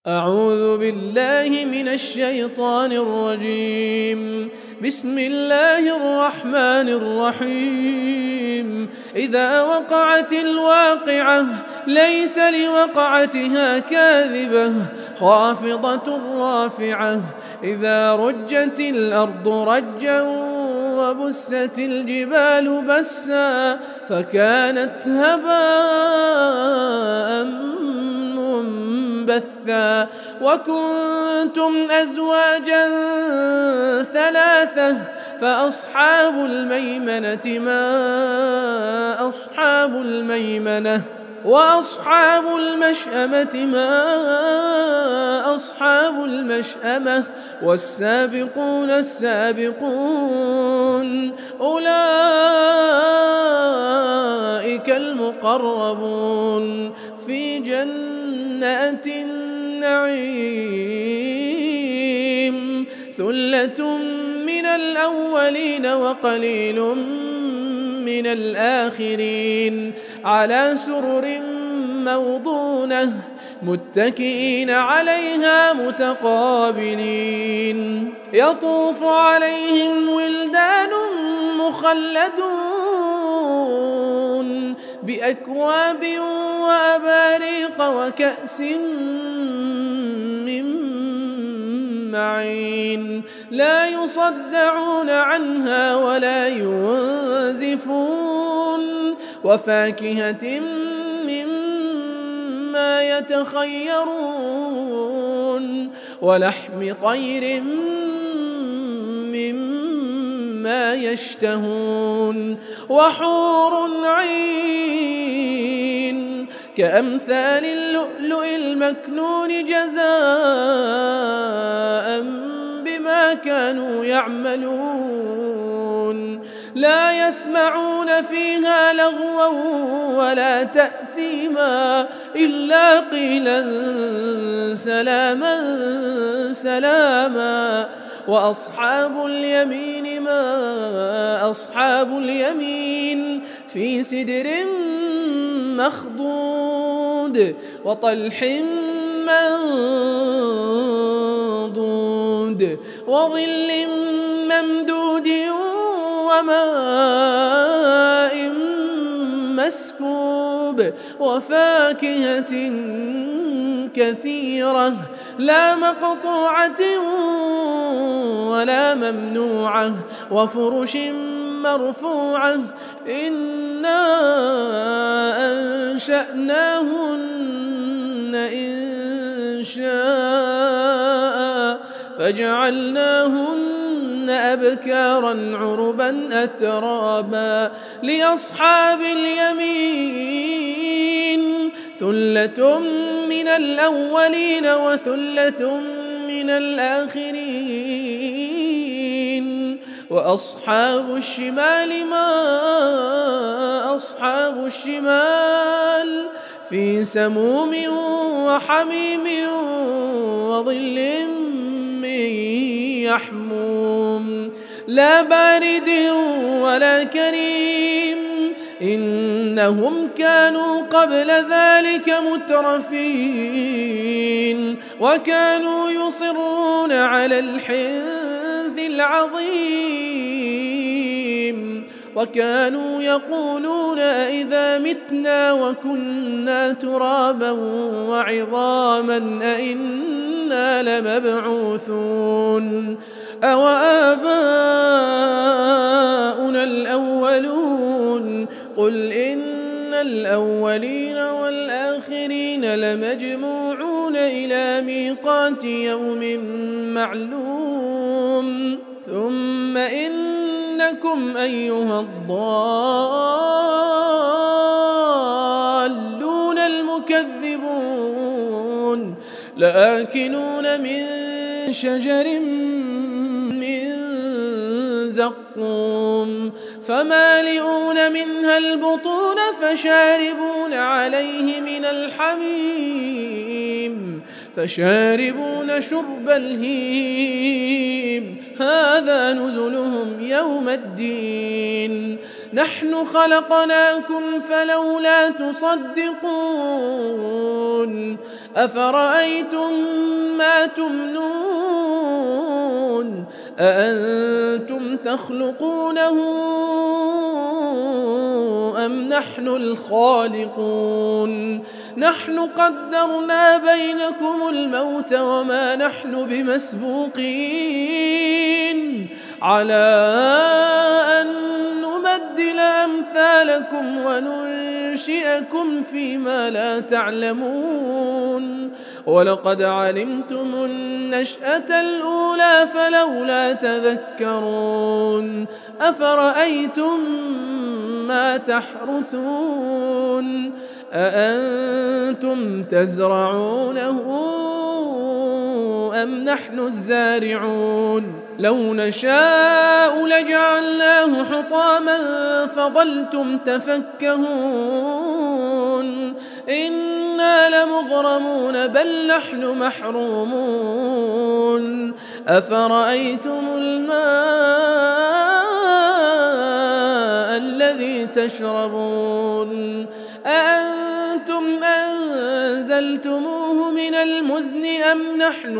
أعوذ بالله من الشيطان الرجيم. بسم الله الرحمن الرحيم. إذا وقعت الواقعة ليس لوقعتها كاذبة خافضة رافعة. إذا رجت الأرض رجا وبست الجبال بسا فكانت هباء منبثا. وكنتم أزواجا ثلاثة فأصحاب الميمنة ما أصحاب الميمنة وأصحاب المشأمة ما أصحاب المشأمة والسابقون السابقون أولئك المقربون في جنات النعيم. ثلة من الأولين وقليل من الآخرين على سرر موضونة متكئين عليها متقابلين. يطوف عليهم ولدان مخلدون بأكواب وأباريق وكأس من معين لا يصدعون عنها ولا ينزفون. وفاكهة مما يتخيرون ولحم طير مما يشتهون. وحور عين كأمثال اللؤلؤ المكنون جزاء بما كانوا يعملون. لا يسمعون فيها لغوا ولا تأثيما إلا قيلا سلاما سلاما. وأصحاب اليمين ما أصحاب اليمين في سدر مخضود وطلح منضود وظل ممدود وماء مسكوب وفاكهة كثيرة لا مقطوعة ولا ممنوعة وفرش مرفوعة. إنا أنشأناهن إن شاء فجعلناهن أبكارا عربا أترابا. لأصحاب اليمين ثلة من الأولين وثلة من الآخرين. وأصحاب الشمال ما أصحاب الشمال في سموم وحميم وظل من يحموم لا بارد ولا كريم. إنهم كانوا قبل ذلك مترفين وكانوا يصرون على الحنث العظيم وكانوا يقولون أئذا متنا وكنا ترابا وعظاما أئنا لمبعوثون أوآباؤنا الأولون قل إن الأولين والآخرين لمجموعون إلى ميقات يوم معلوم. ثم إنكم أيها الضالون المكذبون لآكلون من شجر من زقوم فمالئون منها البطون فشاربون عليه من الحميم فشاربون شرب الهيم هذا نزلهم يوم الدين. نحن خلقناكم فلولا تصدقون. أفرأيتم ولا تمنون أأنتم تخلقونه أم نحن الخالقون نحن قدرنا بينكم الموت وما نحن بمسبوقين على أن نبدل أمثالكم وننشئكم فيما لا تعلمون ولقد علمتم النشأة الأولى فلولا تذكرون أفرأيتم ما تحرثون أأنتم تزرعونه أم نحن الزارعون لو نشاء لجعلناه حطاما فظلتم تفكهون إنا لمغرمون بل نحن محرومون أفرأيتم الماء الذي تشربون أأنتم أنزلتموه من المزن أم نحن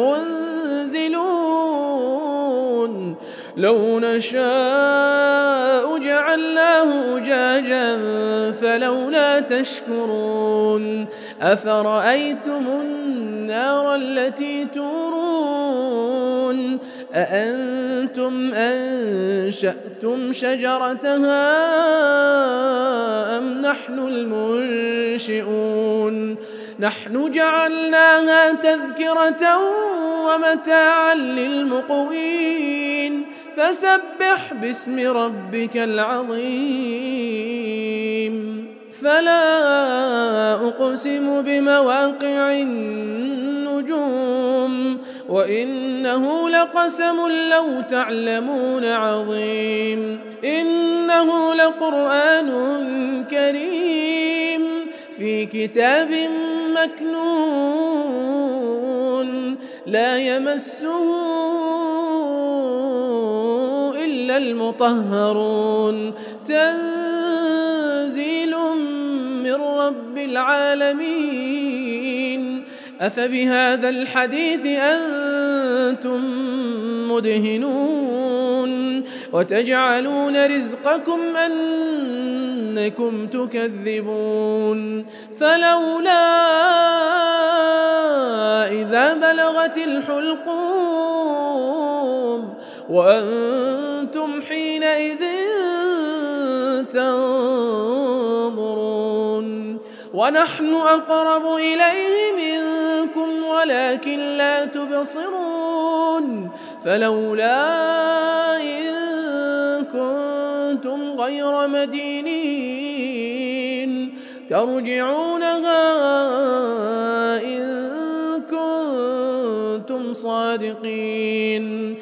المنزلون لو نشاء جعلناه أجاجا فلولا تشكرون أفرأيتم النار التي تورون أأنتم أنشأتم شجرتها أم نحن المنشئون نحن جعلناها تذكرة ومتاعا للمقوين فسبح باسم ربك العظيم فلا أقسم بمواقع النجوم وإنه لقسم لو تعلمون عظيم إنه لقرآن كريم في كتاب مكنون لا يمسه إلا المطهرون تنزيل من رب العالمين أفبهذا الحديث أنتم مدهنون وتجعلون رزقكم أنكم تكذبون فلولا إذا بلغت الحلقوم وأنتم حينئذ تنظرون ونحن أقرب إليه منكم ولكن لا تبصرون فلولا إن كنتم غير مدينين ترجعونها إن كنتم صادقين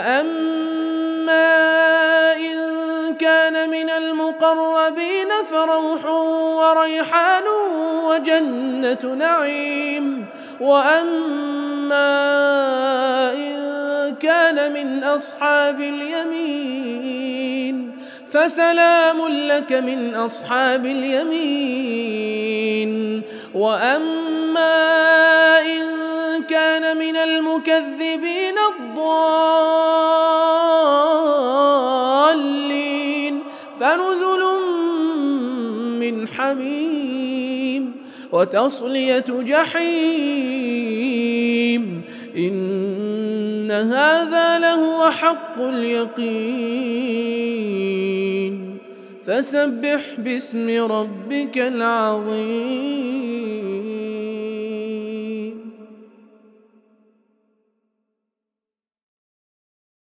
فأما إن كان من المقربين فروح وريحان وجنة نعيم وأما إن كان من أصحاب اليمين فسلام لك من أصحاب اليمين وأما إن كان من المكذبين الضالين فنزل من حميم وتصلية جحيم إن هذا لهو حق اليقين فسبح باسم ربك العظيم